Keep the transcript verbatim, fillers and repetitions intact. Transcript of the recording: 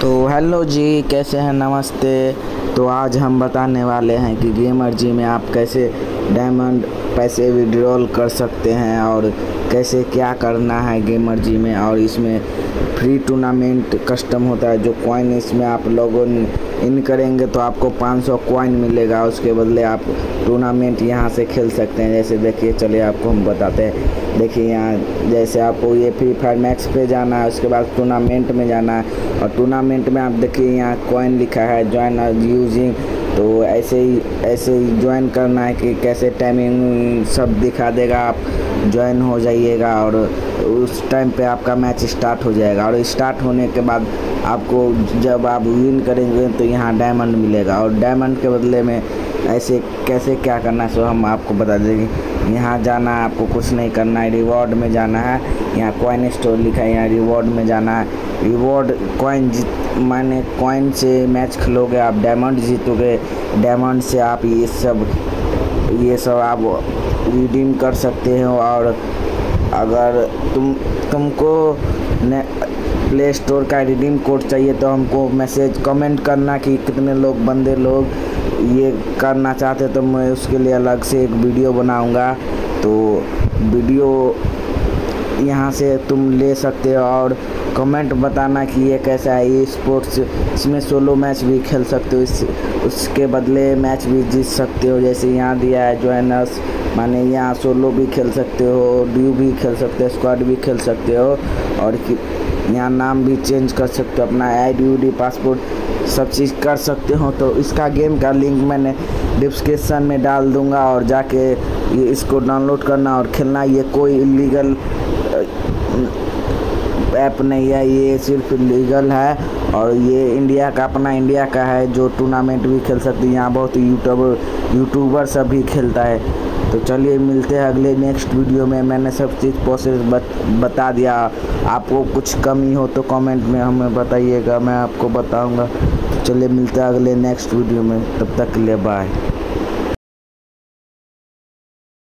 तो हेलो जी, कैसे हैं? नमस्ते। तो आज हम बताने वाले हैं कि गेमर जी में आप कैसे डायमंड पैसे विड्रॉल कर सकते हैं और कैसे क्या करना है गेमर जी में। और इसमें फ्री टूर्नामेंट कस्टम होता है, जो कॉइन इसमें आप लोगों इन करेंगे तो आपको पाँच सौ कॉइन मिलेगा। उसके बदले आप टूर्नामेंट यहाँ से खेल सकते हैं। जैसे देखिए, चलिए आपको हम बताते हैं। देखिए यहाँ जैसे आपको ये फ्री फायर मैक्स पे जाना है, उसके बाद टूर्नामेंट में जाना है। और टूर्नामेंट में आप देखिए यहाँ कॉइन लिखा है ज्वाइन यूजिंग। तो ऐसे ही ऐसे ही ज्वाइन करना है कि कैसे टाइमिंग सब दिखा देगा। आप ज्वाइन हो जाइएगा और उस टाइम पे आपका मैच स्टार्ट हो जाएगा। और स्टार्ट होने के बाद आपको जब आप विन करेंगे तो यहाँ डायमंड मिलेगा। और डायमंड के बदले में ऐसे कैसे क्या करना है सो हम आपको बता देंगे। यहाँ जाना है, आपको कुछ नहीं करना है, रिवॉर्ड में जाना है। यहाँ कॉइन स्टोर लिखा है, यहाँ रिवॉर्ड में जाना है। रिवॉर्ड कॉइन जीत माने कॉइन से मैच खेलोगे आप, डायमंड जीतोगे। डायमंड से आप ये सब ये सब आप रिडीम कर सकते हो। और अगर तुम तुमको प्ले स्टोर का रिडीम कोड चाहिए तो हमको मैसेज कमेंट करना कि कितने लोग बंदे लोग ये करना चाहते, तो मैं उसके लिए अलग से एक वीडियो बनाऊंगा। तो वीडियो यहाँ से तुम ले सकते हो और कमेंट बताना कि ये कैसा है। ये स्पोर्ट्स, इसमें सोलो मैच भी खेल सकते हो, इस उसके बदले मैच भी जीत सकते हो। जैसे यहाँ दिया है ज्वाइनर्स, माने यहाँ सोलो भी खेल सकते हो, ड्यू भी खेल सकते हो, स्क्वाड भी खेल सकते हो। और यहाँ नाम भी चेंज कर सकते हो, अपना आई डी वी डी पासपोर्ट सब चीज़ कर सकते हो। तो इसका गेम का लिंक मैंने डिस्क्रिप्शन में डाल दूँगा, और जाके ये इसको डाउनलोड करना और खेलना। ये कोई इलीगल ऐप नहीं है, ये सिर्फ लीगल है। और ये इंडिया का, अपना इंडिया का है, जो टूर्नामेंट भी खेल सकते हैं। यहाँ बहुत यूट्यूबर यूट्यूबर सब भी खेलता है। तो चलिए मिलते हैं अगले नेक्स्ट वीडियो में। मैंने सब चीज़ प्रोसेस बत, बता दिया। आपको कुछ कमी हो तो कमेंट में हमें बताइएगा, मैं आपको बताऊंगा। तो चलिए मिलते हैं अगले नेक्स्ट वीडियो में, तब तक के लिए बाय।